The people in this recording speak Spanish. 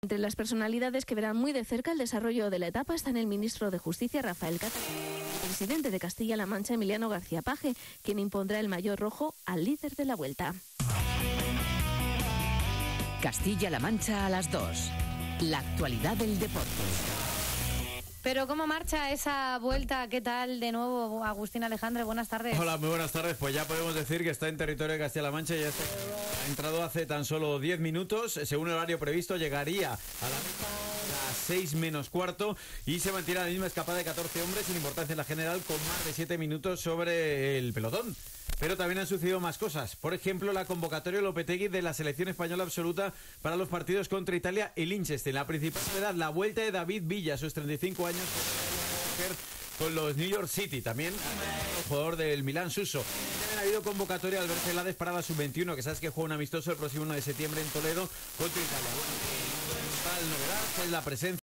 Entre las personalidades que verán muy de cerca el desarrollo de la etapa están el ministro de Justicia, Rafael Catala, y el presidente de Castilla-La Mancha, Emiliano García Paje, quien impondrá el maillot rojo al líder de la Vuelta. Castilla-La Mancha a las 2. La actualidad del deporte. Pero ¿cómo marcha esa vuelta? ¿Qué tal de nuevo, Agustín Alejandre? Buenas tardes. Hola, muy buenas tardes. Pues ya podemos decir que está en territorio de Castilla-La Mancha. Ya ha entrado hace tan solo 10 minutos. Según el horario previsto, llegaría a las 6 menos cuarto y se mantiene la misma escapada de 14 hombres sin importancia en la general, con más de 7 minutos sobre el pelotón. Pero también han sucedido más cosas. Por ejemplo, la convocatoria Lopetegui de la selección española absoluta para los partidos contra Italia y Liechtenstein. La principal novedad, la vuelta de David Villa a sus 35 años con los New York City. También el jugador del Milán, Suso. También ha habido convocatoria Albert Celades para la sub-21, que sabes que juega un amistoso el próximo 1 de septiembre en Toledo contra Italia. Bueno, la principal novedad es la presencia